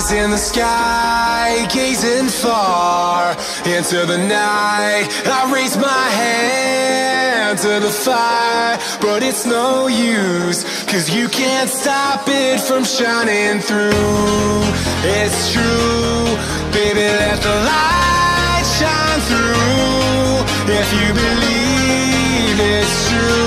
in the sky, gazing far into the night. I raise my hand to the fire, but it's no use, 'cause you can't stop it from shining through. It's true, baby, let the light shine through. If you believe it's true,